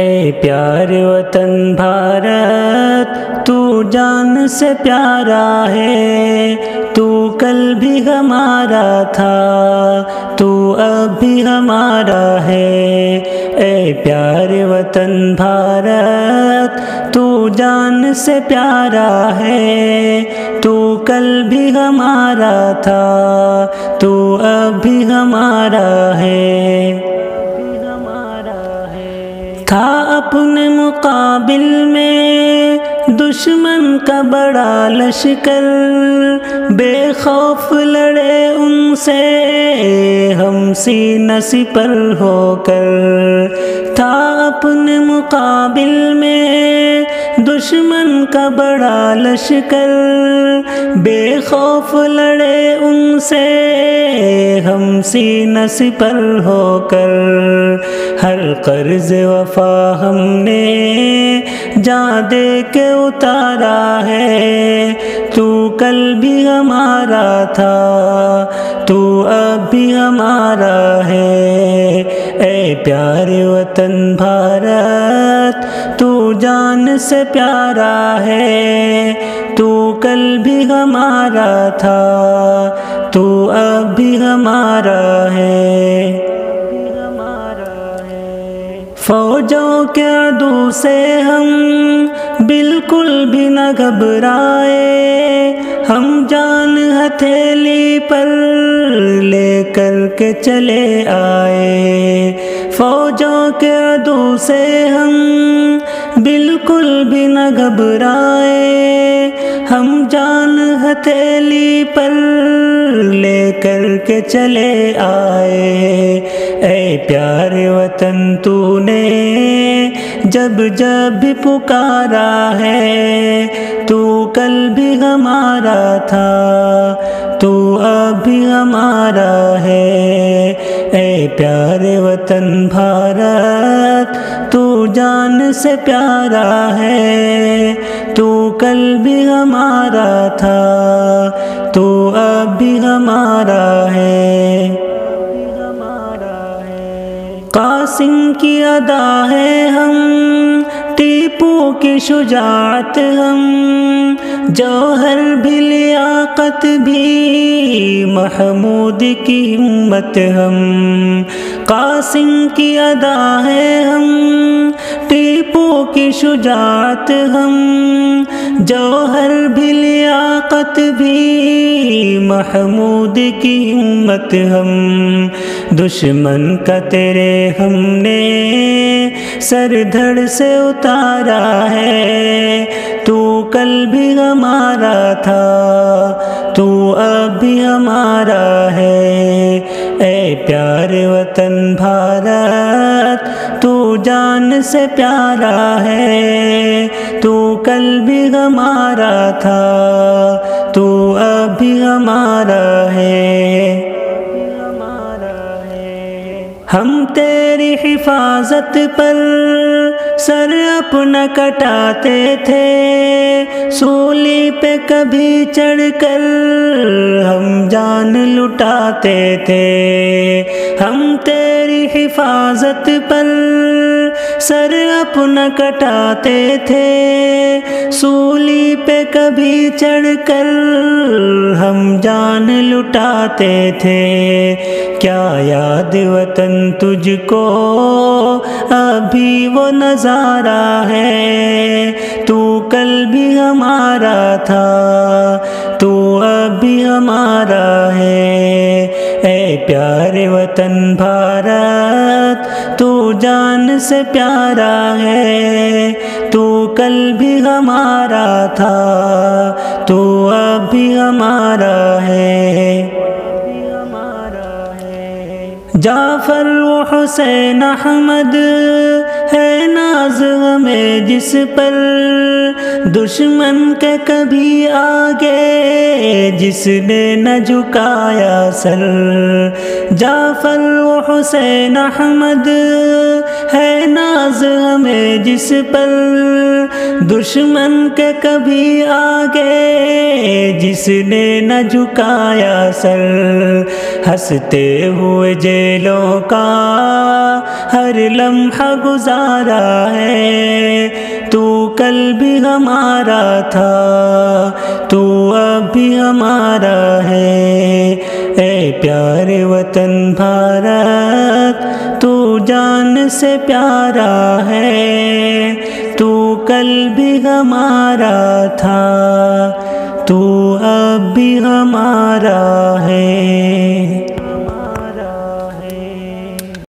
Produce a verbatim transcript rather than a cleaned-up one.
اے پیارے وطن بھارت، تو جان سے پیارا ہے، تو کل بھی ہمارا تھا، تو اب بھی ہمارا ہے۔ اے پیارے وطن بھارت، تو جان سے پیارا ہے، تو کل بھی ہمارا تھا، تو اب بھی ہمارا ہے۔ تھا اپنے مقابل میں دشمن کا بڑا لشکر، بے خوف لڑے ان سے ہم سینہ سپر ہو کر۔ تھا اپنے مقابل میں دشمن کا بڑا لشکر، بے خوف لڑے ان سے ہم سینہ سپر ہو کر۔ ہر قرض وفا ہم نے جان دے کے اتارا ہے، تو کل بھی ہمارا تھا، تو اب بھی ہمارا ہے۔ اے پیارے وطن بھارت، تو جان سے پیارا ہے، تو کل بھی ہمارا تھا، تو اب بھی ہمارا ہے۔ فوجوں کے عدو سے ہم بالکل بھی نہ گھبرائے، ہم جان ہتھیلی پر لے کر کے چلے آئے۔ فوجوں کے عدو سے ہم بالکل بھی نہ گھبرائے، ہم جان ہتھیلی پر لے کر کے چلے آئے۔ اے پیارے وطن، تو نے جب جب بھی پکارا ہے، تو کل بھی ہمارا تھا، تو اب بھی ہمارا ہے۔ اے پیارے وطن بھارت، تو جان سے پیارا ہے، تو کل بھی ہمارا تھا، تو اب بھی ہمارا ہے۔ قاسم کی ادا ہے ہم، ٹیپو کی شجاعت ہم، جوہر بھی لیاقت بھی محمود کی ہمت ہم۔ قاسم کی ادا ہے ہم، ٹیپو کی شجاعت ہم، جوہر بھی لیاقت بھی محمود کی ہمت ہم۔ دشمن کا تیرے ہم نے سر دھڑ سے اتارا ہے، تو کل بھی ہمارا تھا، تو اب بھی ہمارا ہے۔ اے پیارے وطن بھارت، تو جان سے پیارا ہے، تو کل بھی ہمارا تھا، تو اب بھی ہمارا ہے۔ ہم تیری حفاظت پر سر اپنا کٹاتے تھے، سولی پہ کبھی چڑھ کر ہم جان لٹاتے تھے۔ ہم تیری حفاظت پر سر اپنا کٹاتے تھے، سولی پہ کبھی چڑھ کر ہم جان لٹاتے تھے۔ کیا یاد وطن تجھ کو ابھی وہ نظارہ ہے، تو کل بھی ہمارا تھا، تو اب بھی ہمارا ہے۔ اے پیارے وطن بھارت، تو جان سے پیارا ہے، تو کل بھی ہمارا تھا، تو اب بھی ہمارا ہے۔ جعفر و حسین احمد ہے ناز ہمیں جس پر، دشمن کے کبھی آگے جس نے نہ جھکایا سر۔ جعفر و حسین احمد ہے ناز ہمیں جس پر، دشمن کے کبھی آگے جس نے نہ جھکایا سر۔ ہنستے ہوئے جیلوں کا ہر لمحہ گزارا ہے، تو کل بھی ہمارا تھا تو اب بھی ہمارا ہے، اے پیارے وطن بھارت تو جان سے پیارا ہے، تو کل بھی ہمارا تھا تو اب بھی ہمارا ہے۔